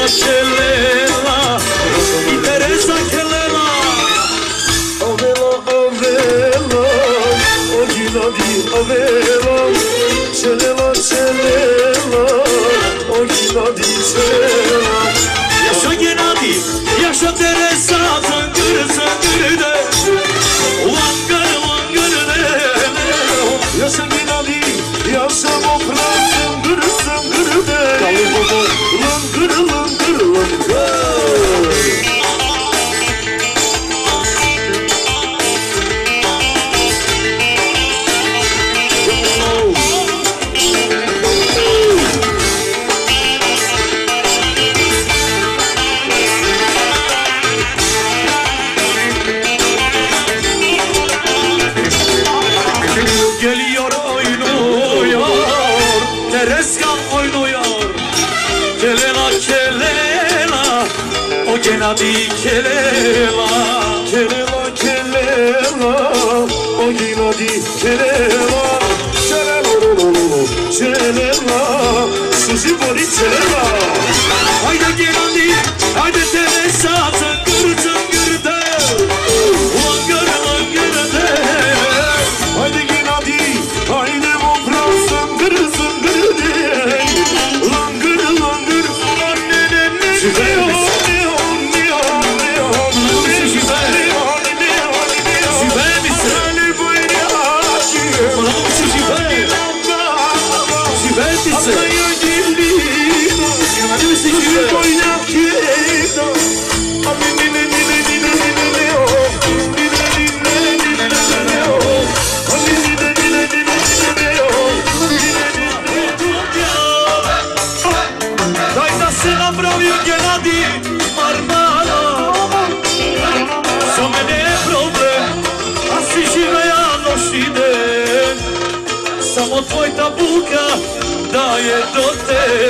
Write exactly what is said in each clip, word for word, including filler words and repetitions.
celela, Teresa celela. Avela, avela, ogina di avela, celela, celela, ogina di celela. Yaşa Genadi, yaşa Teresa, zangır zangır de, vangır vangır de. Yaşa Genadi, yaşa Mopra, zıngır zıngır de. Langır langır langır. Geliyor oynuyor, Tereska oynuyor. Kelela kelela, o Genadi kelela. Kelela kelela, ogina di kelela. Celela, celela, Suzi Bori celela. Haydi Genadi, haydi Teresa, zıngır zıngır de, vangır vangır de. Haydi Genadi, haydi Mopra, zıngır zıngır de. Langır langır, anne anne, Süper misin? Süper misin? Bana mı şu süper? Süper misin? Hadi misin süper? Daj da se napravio Genadi Marmara. Za mene je problem, a svi žive ja noć ide. Samo tvoj tabuka daje do te.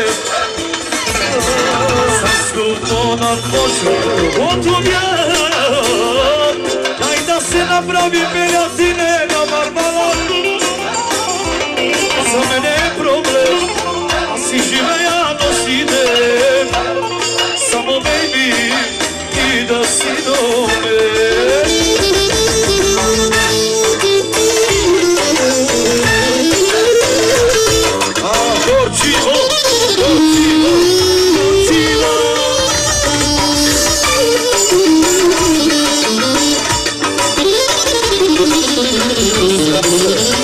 Sam skupo na tvoću otubjen. Daj da se napravi beljatine na Marmara. Za mene je problem, a svi žive ja noć ide. Samo baby i da si do me. A Gorčivo, Gorčivo, Gorčivo.